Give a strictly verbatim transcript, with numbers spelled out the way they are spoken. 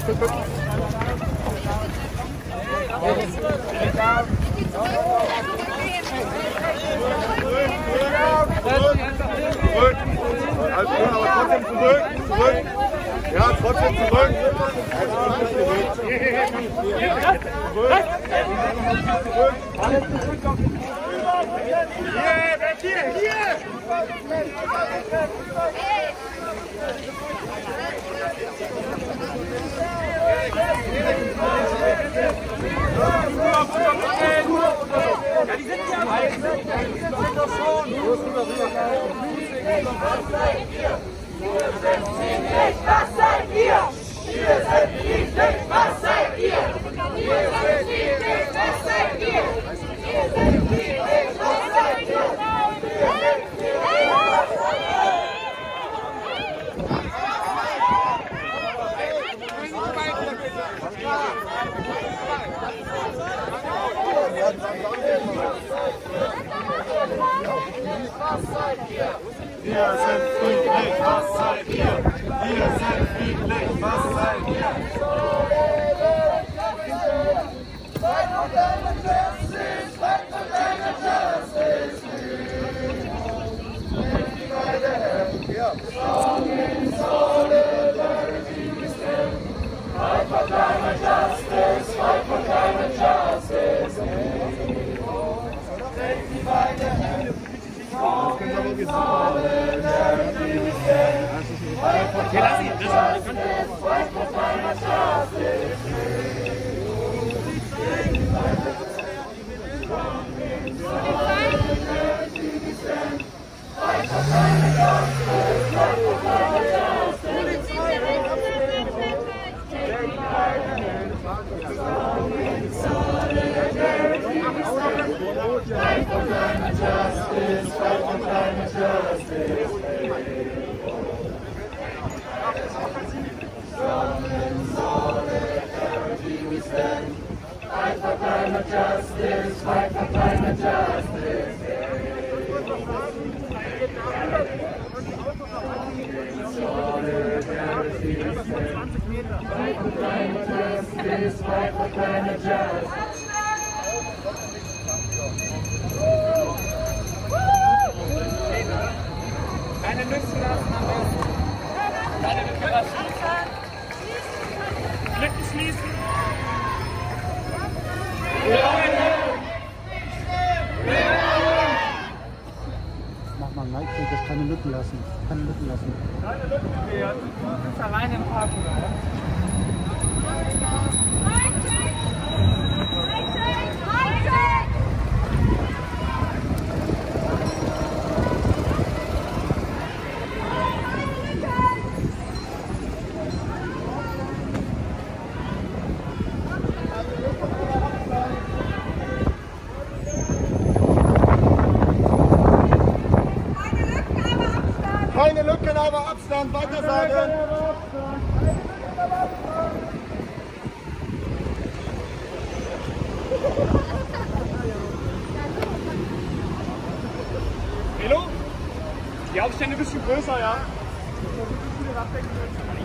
guck, guck. Zurück. Alles gut, aber trotzdem zurück. Zurück. Ja, trotzdem zurück. Zurück. Hier, weg hier, hier! Ja, die sind ja am Wir sind friedlich, was seid ihr? Wir sind friedlich, was seid ihr? Wir sind friedlich, was seid ihr? Wir sind friedlich, was seid ihr? Wir sind friedlich, was seid ihr? Was seid ihr? Wir sind friedlich, was seid ihr? Wir sind friedlich, was seid ihr? Fight for climate justice, fight for climate justice. Strong in solidarity we stand. Fight for climate justice, fight for climate justice. Take me by the hand. Strong in solidarity we stand. Fight for climate justice, fight for climate justice. Take me by the hand. Strong in solidarity we stand. Fight for climate justice, fight for climate justice. Take me by the hand. Strong in solidarity we stand. Fight for climate justice, fight for climate justice. Strong in solidarity we stand. Fight for climate justice, fight for climate justice. Solidarity we stand. Fight for climate justice, fight for climate justice. Keine Nüsse lassen am besten. Keine Nüsse lassen. Lücken schließen. Mach mal ein Nike, das keine Lücken lassen. Keine Lücken lassen. Keine Lücken mehr. Du bist alleine im Park, oder? Keine Lücken, aber Abstand, weiter sagen. Melo? Die Aufstände ein bisschen größer, ja?